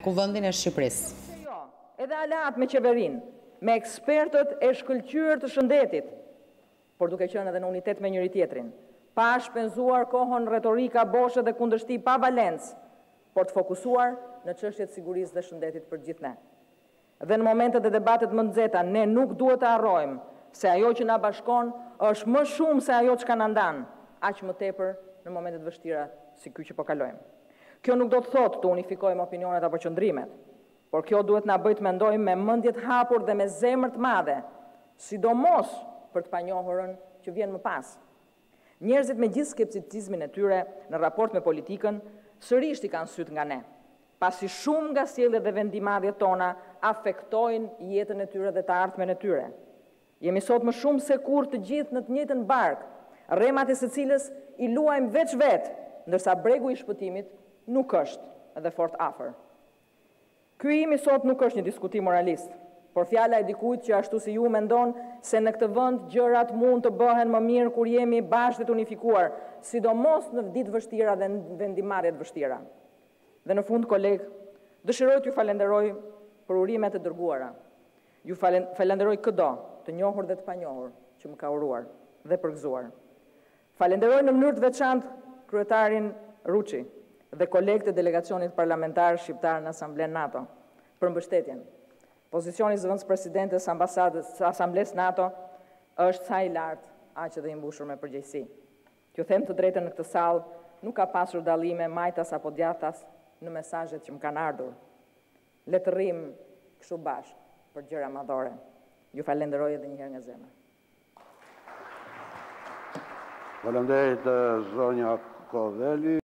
Kuvendin e Shqipërisë. Jo, edhe aleat me qeverinë, me ekspertët e shkëlqyer të shëndetit, por duke qenë edhe në unitet me njëri tjetrin, pa shpenzuar kohën retorika boshe dhe kundërshti pa valencë, por të fokusuar në çështjet e sigurisë dhe shëndetit për gjithë ne. Dhe në momentet e debatet më nxehta, ne nuk duhet të harrojmë se ajo që na bashkon është më shumë se ajo që na ndan, aq më tepër në momentet vështira si ky që po kalojmë. Kjo nuk do të thotë të unifikojmë opinionet apo qëndrimet, por kjo duhet na bëjë të mendojmë me mendje të hapur dhe me zemër të madhe, sidomos për të panjohurën që vjen më pas. Njerëzit me gjithë skepticizmin e tyre në raport me politikën, sërish i kanë syt nga ne, pasi shumë nga sjelljet dhe vendimarrjet tona afektojnë jetën e tyre dhe të ardhmen e tyre. Jemi sot më shumë se kur të gjithë në të njëjtën barkë, rremat e së cilës i luajmë veç vetë, ndërsa bregu i shpëtimit nuk është edhe fort afër. Ky imi sot nuk është një diskutim moralist, por fjala e dikujt që ashtu si ju mendon se në këtë vend gjërat mund të bëhen më mirë kur jemi bashkë dhe të unifikuar, sidomos në ditë vështira dhe në vendimarrje të vështira. Dhe në fund, kolegë, dëshiroj t'ju falenderoj për urimet e dërguara. Ju falenderoj çdo të njohur dhe të panjohur që më ka uruar dhe përgëzuar. Falenderoj në mënyrë të veçantë kryetarin Ruçi dhe kolegët e delegacionit parlamentar shqiptar në Asamblen NATO për mbështetjen. Pozicioni i zëvendës presidentes Asamblesë NATO është sa i lartë, aq edhe i mbushur me përgjegjësi. T'ju them të drejtën, në këtë sallë nuk ka pasur dallime majtas apo djathtas në mesazhet që më kanë ardhur. Le të rrim kështu bashkë për gjëra madhore. Ju falenderoj edhe një herë nga zemra. Faleminderit zonja Kodheli.